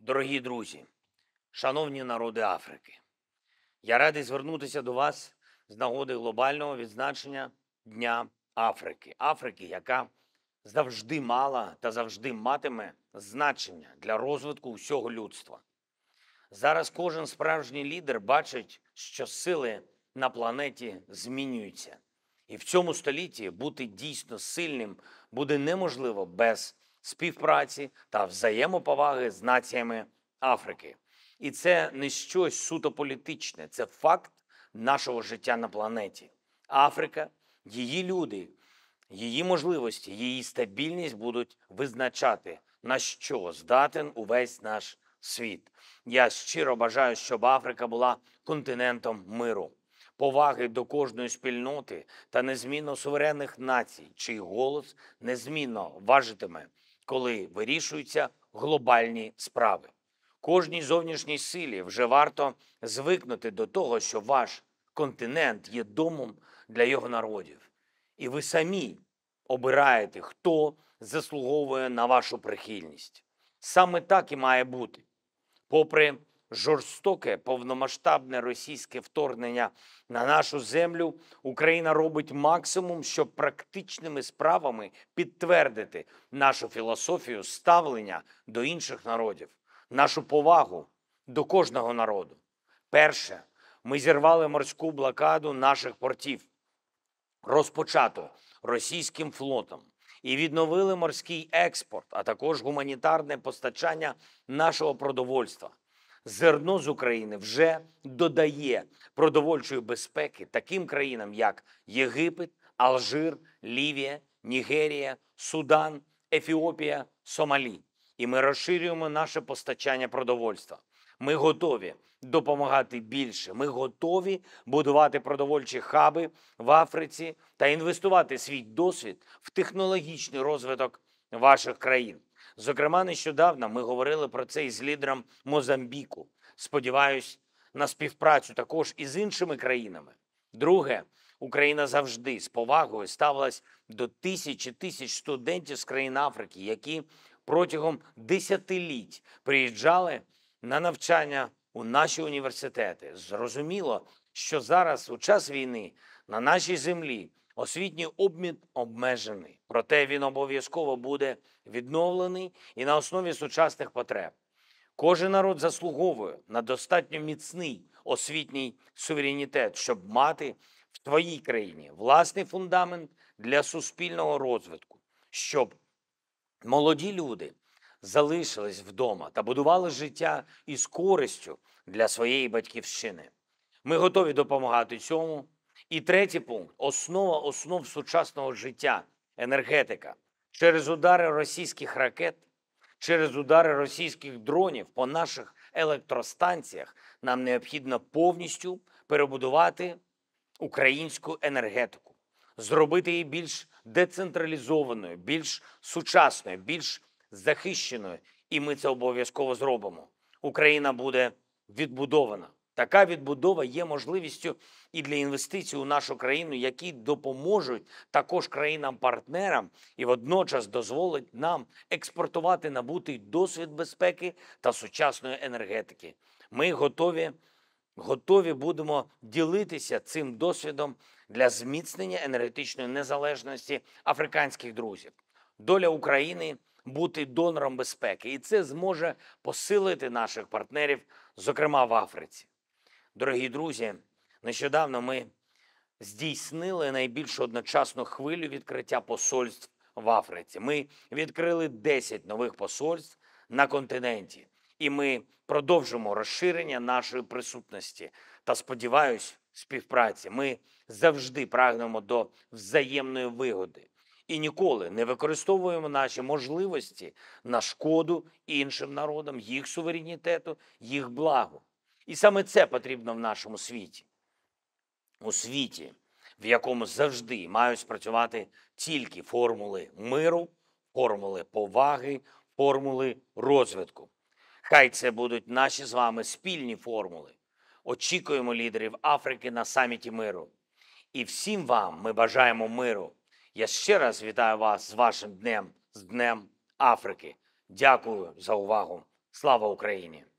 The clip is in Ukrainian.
Дорогі друзі, шановні народи Африки, я радий звернутися до вас з нагоди глобального відзначення Дня Африки. Африки, яка завжди мала та завжди матиме значення для розвитку усього людства. Зараз кожен справжній лідер бачить, що сили на планеті змінюються. І в цьому столітті бути дійсно сильним буде неможливо без співпраці та взаємоповаги з націями Африки. І це не щось суто політичне, це факт нашого життя на планеті. Африка, її люди, її можливості, її стабільність будуть визначати, на що здатен увесь наш світ. Я щиро бажаю, щоб Африка була континентом миру, поваги до кожної спільноти та незмінно суверенних націй, чий голос незмінно важитиме, коли вирішуються глобальні справи. Кожній зовнішній силі вже варто звикнути до того, що ваш континент є домом для його народів. І ви самі обираєте, хто заслуговує на вашу прихильність. Саме так і має бути. Попри жорстоке повномасштабне російське вторгнення на нашу землю, Україна робить максимум, щоб практичними справами підтвердити нашу філософію ставлення до інших народів, нашу повагу до кожного народу. Перше, ми зірвали морську блокаду наших портів, розпочато російським флотом, і відновили морський експорт, а також гуманітарне постачання нашого продовольства. Зерно з України вже додає продовольчої безпеки таким країнам, як Єгипет, Алжир, Лівія, Нігерія, Судан, Ефіопія, Сомалі. І ми розширюємо наше постачання продовольства. Ми готові допомагати більше. Ми готові будувати продовольчі хаби в Африці та інвестувати свій досвід в технологічний розвиток ваших країн. Зокрема, нещодавно ми говорили про це із лідером Мозамбіку. Сподіваюсь на співпрацю також і з іншими країнами. Друге, Україна завжди з повагою ставилась до тисяч студентів з країн Африки, які протягом десятиліть приїжджали на навчання у наші університети. Зрозуміло, що зараз, у час війни, на нашій землі освітній обмін обмежений. Проте він обов'язково буде відновлений і на основі сучасних потреб. Кожен народ заслуговує на достатньо міцний освітній суверенітет, щоб мати в своїй країні власний фундамент для суспільного розвитку, щоб молоді люди залишились вдома та будували життя із користю для своєї батьківщини. Ми готові допомагати цьому. І третій пункт – основа основ сучасного життя – енергетика. Через удари російських ракет, через удари російських дронів по наших електростанціях нам необхідно повністю перебудувати українську енергетику, зробити її більш децентралізованою, більш сучасною, більш захищеною. І ми це обов'язково зробимо. Україна буде відбудована. Така відбудова є можливістю і для інвестицій у нашу країну, які допоможуть також країнам-партнерам і водночас дозволить нам експортувати набутий досвід безпеки та сучасної енергетики. Ми готові будемо ділитися цим досвідом для зміцнення енергетичної незалежності африканських друзів. Доля України – бути донором безпеки, і це зможе посилити наших партнерів, зокрема в Африці. Дорогі друзі, нещодавно ми здійснили найбільшу одночасну хвилю відкриття посольств в Африці. Ми відкрили 10 нових посольств на континенті. І ми продовжимо розширення нашої присутності та, сподіваюсь, співпраці. Ми завжди прагнемо до взаємної вигоди. І ніколи не використовуємо наші можливості на шкоду іншим народам, їх суверенітету, їх благу. І саме це потрібно в нашому світі. У світі, в якому завжди мають спрацювати тільки формули миру, формули поваги, формули розвитку. Хай це будуть наші з вами спільні формули. Очікуємо лідерів Африки на саміті миру. І всім вам ми бажаємо миру. Я ще раз вітаю вас з вашим днем, з Днем Африки. Дякую за увагу. Слава Україні!